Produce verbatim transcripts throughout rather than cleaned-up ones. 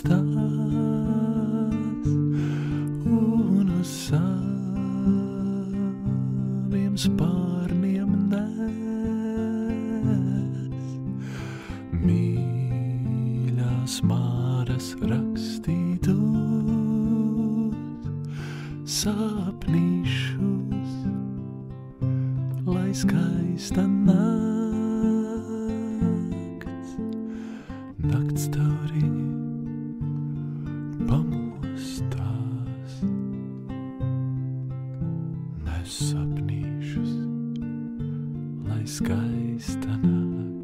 mostās un uz saviem spārniem nes mīļās māras rakstītus sapnīšus, lai skaista nakts, nakts tauriņi pamostās, nes sapnīšus, lai skaista nakts.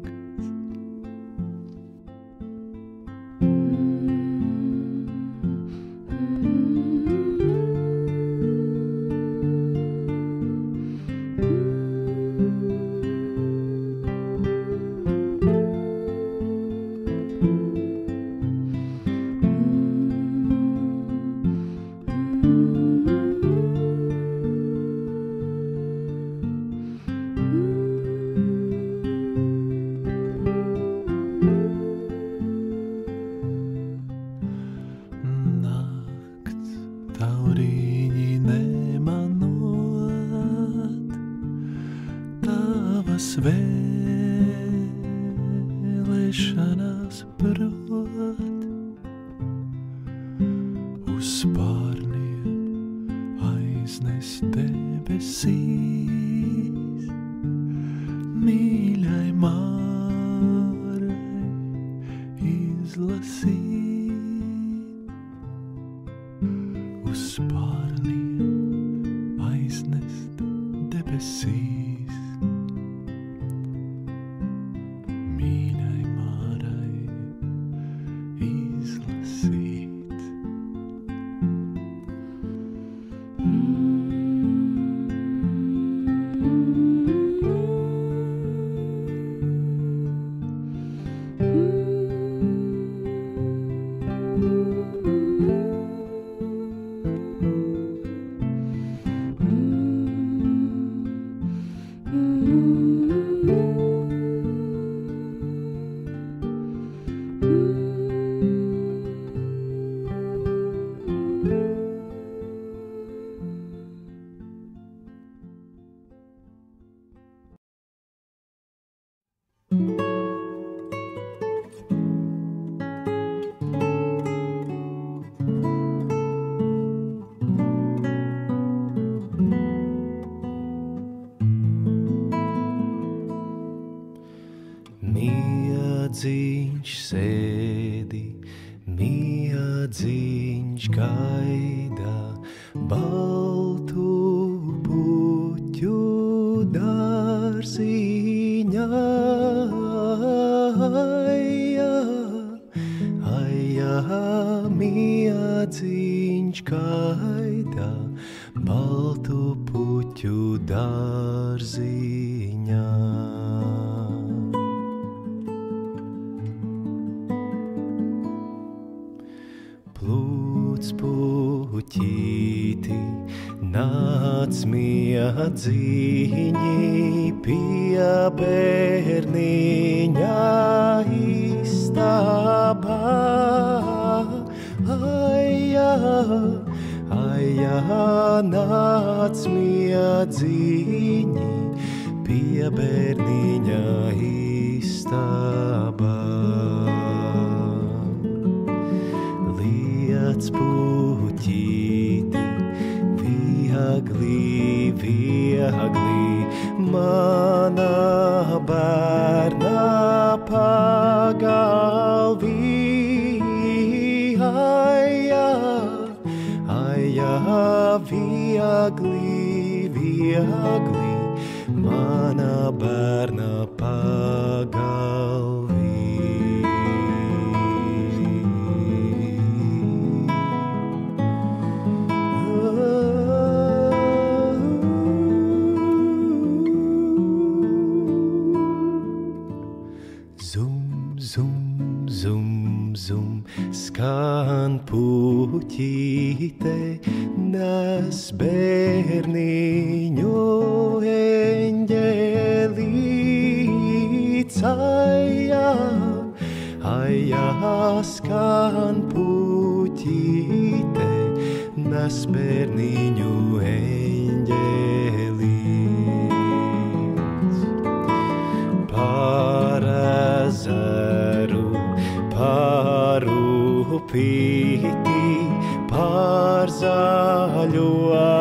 Tauriņi nemanot, tavas vēlēšanās prot, uz spārniem aiznest debesīs, mīļai Mārai izlasīt. Uz spārniem aiznest debesīs, mīļai Mārai izlasīt. Miedzīņš sēdi, miedzīņš gaida, baltu puķu dārziņā. Aijā, aijā, miedzīņš gaida, baltu puķu dārziņā. Plūc puķīti, nāc miedzīņi pie bērniņa istabā. Aijā, aijā, nāc miedzīņi pie bērniņa istabā. Liec puķīti, viegli, viegli, mana bērna pagalvī. Aijā, aijā, viegli, viegli, mana bērna pagalvī. Skan puķīte, nes bērniņu eņģelīts. Aijā, Aijā skan puķīte, nes bērniņu eņģēlīts. Par ezeru, par upīti, par zaļo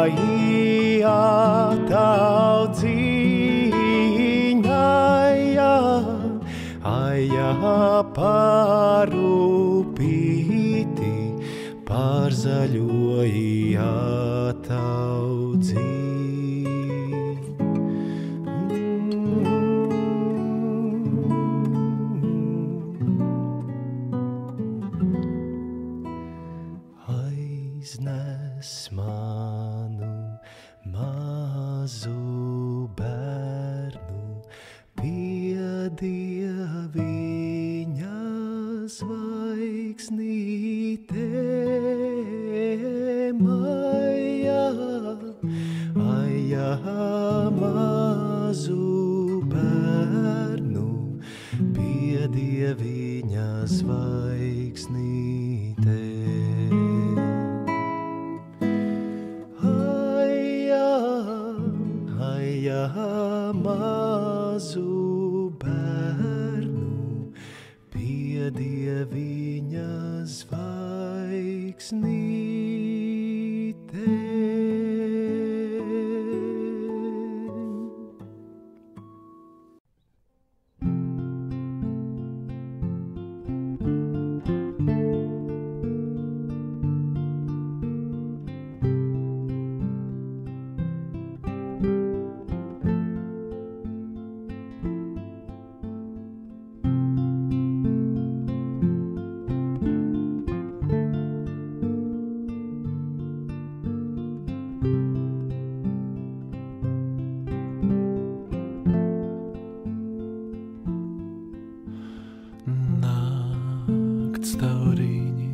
ietaudziņā, aijā par upīti, par zaļo ietaudziņā. Aiznes manu mazu bērnu pie Dieviņa zvaigznītēm, aijā, aijā mazu bērnu pie Dieviņa zvaigznītēm. Aijā mazu bērnu pie Dieviņa zvaigznītēm. Nakts tauriņi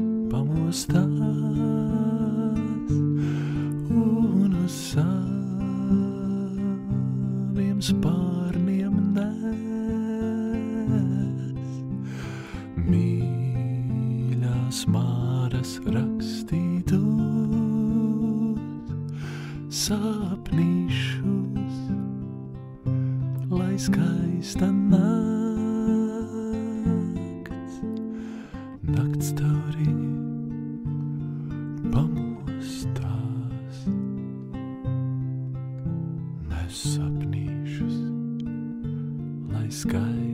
pamostās un uz saviem spārniem nes mīļās māras rakstītos sapnīšus, lai skaista nakts, nakts tauriņi pamostās, nes sapnīšus, lai skaista